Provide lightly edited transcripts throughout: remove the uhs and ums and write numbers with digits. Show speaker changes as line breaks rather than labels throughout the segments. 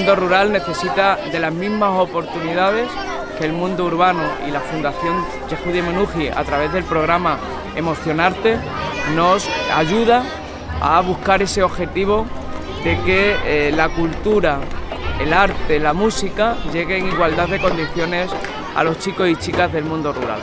mundo rural necesita de las mismas oportunidades que el mundo urbano, y la Fundación Yehudi Menuhin, a través del programa Emocionarte, nos ayuda a buscar ese objetivo de que la cultura, el arte, la música llegue en igualdad de condiciones a los chicos y chicas del mundo rural.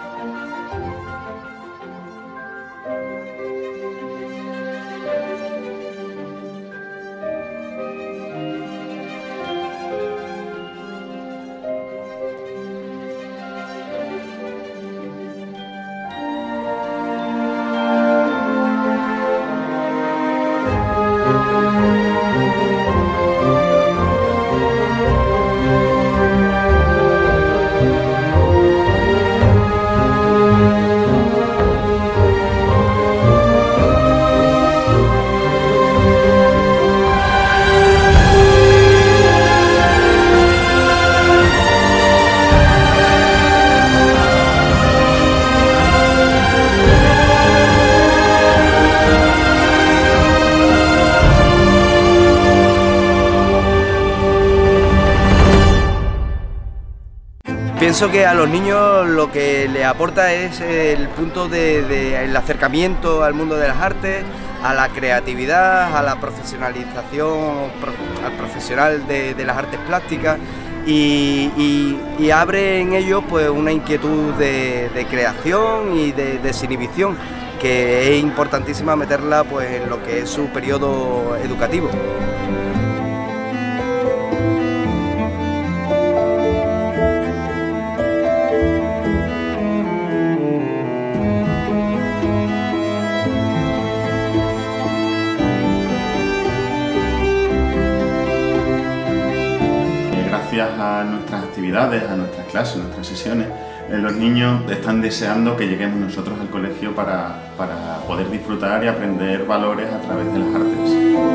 Pienso que a los niños lo que les aporta es el punto del acercamiento al mundo de las artes, a la creatividad, a la profesionalización, al profesional de las artes plásticas, y abre en ellos pues una inquietud de creación y de desinhibición, que es importantísima meterla pues en lo que es su periodo educativo.
Gracias a nuestras actividades, a nuestras clases, a nuestras sesiones, los niños están deseando que lleguemos nosotros al colegio para poder disfrutar y aprender valores a través de las artes.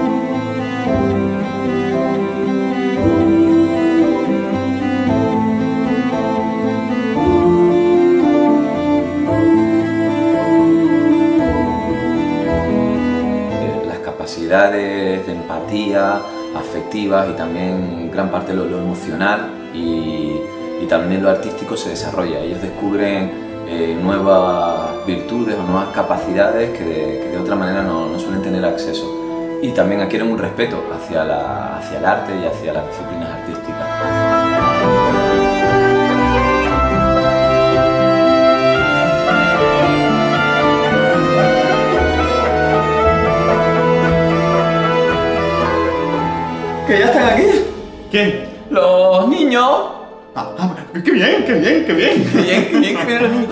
Las capacidades de empatía, afectivas, y también gran parte de lo emocional y también lo artístico se desarrolla. Ellos descubren nuevas virtudes o nuevas capacidades que de otra manera no suelen tener acceso, y también adquieren un respeto hacia el arte y hacia las disciplinas artísticas.
¿Que ya están aquí?
¿Quién?
¡Los niños!
¡Qué bien, qué bien, qué bien!
¡Qué bien, qué bien, qué bien los niños!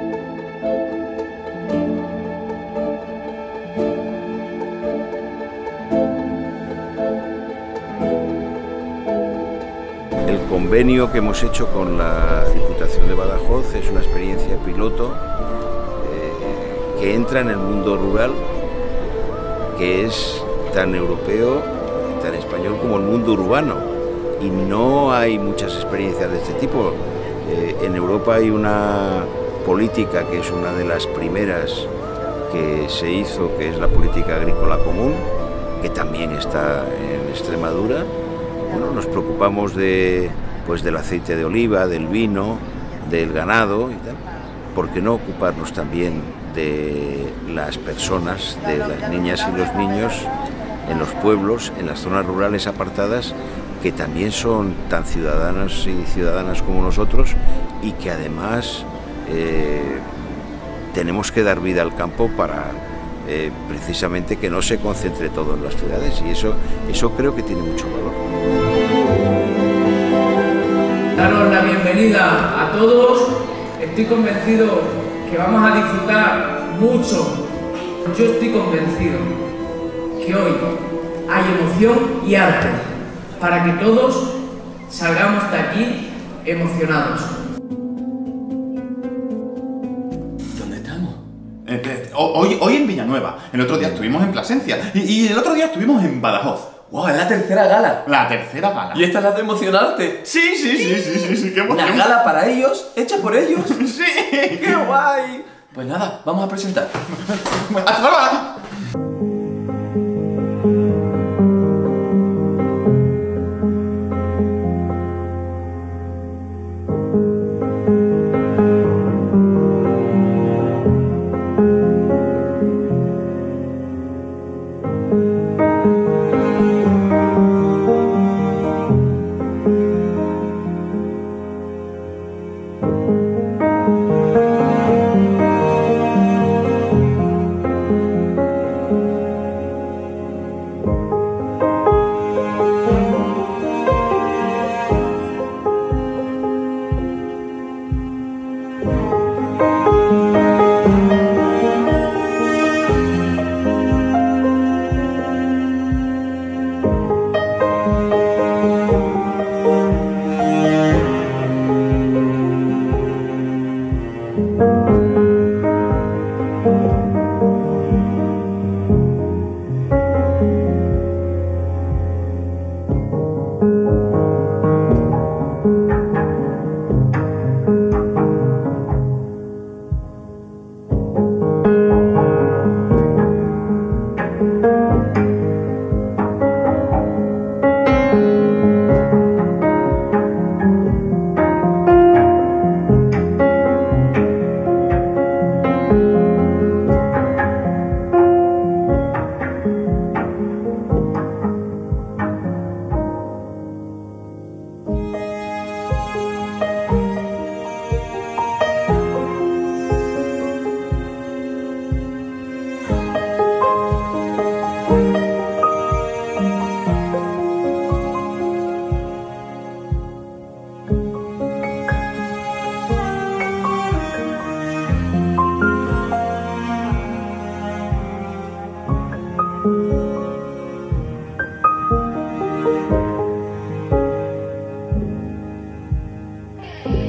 El convenio que hemos hecho con la Diputación de Badajoz es una experiencia piloto que entra en el mundo rural, que es tan europeo, tan español como el mundo urbano. Y no hay muchas experiencias de este tipo. En Europa hay una política que es una de las primeras que se hizo, que es la política agrícola común, que también está en Extremadura. Bueno, nos preocupamos del aceite de oliva, del vino, del ganado y tal. ¿Por qué no ocuparnos también de las personas, de las niñas y los niños en los pueblos, en las zonas rurales apartadas, que también son tan ciudadanas y ciudadanas como nosotros, y que además tenemos que dar vida al campo para precisamente que no se concentre todo en las ciudades, y eso creo que tiene mucho valor.
Daros la bienvenida a todos. Estoy convencido que vamos a disfrutar mucho. Yo estoy convencido que hoy hay emoción y arte para que todos salgamos de aquí emocionados.
¿Dónde estamos?
Hoy en Villanueva, el otro día estuvimos en Plasencia y el otro día estuvimos en Badajoz.
¡Wow! Es la tercera gala.
La tercera gala.
¿Y esta es la de Emocionarte?
Sí, qué emoción.
¿Una gala para ellos? ¿Hecha por ellos?
Sí.
¡Qué guay! Pues nada, vamos a presentar.
¡Hasta luego!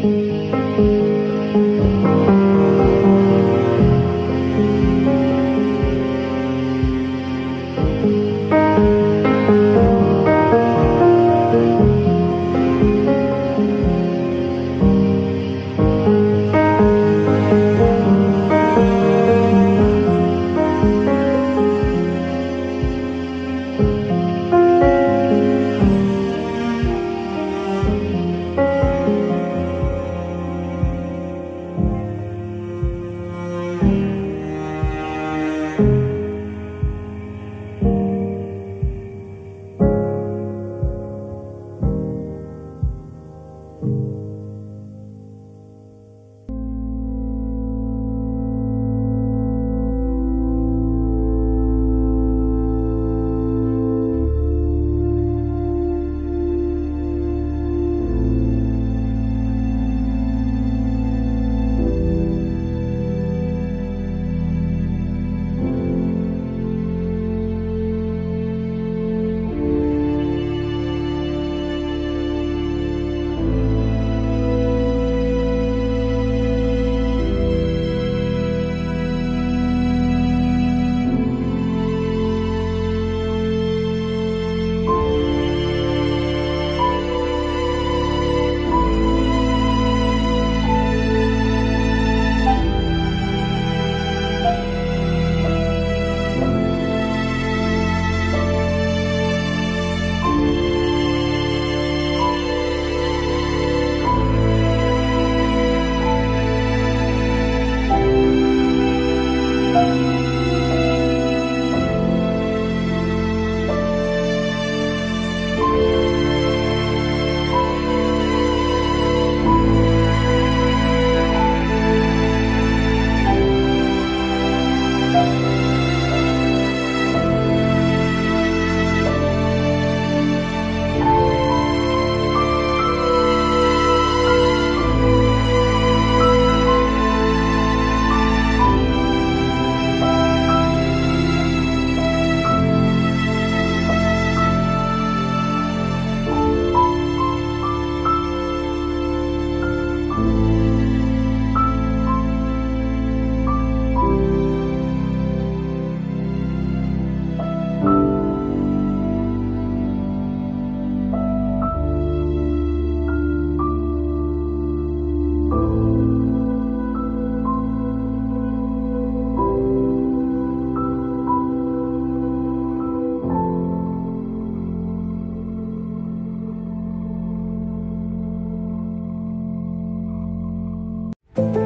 Thank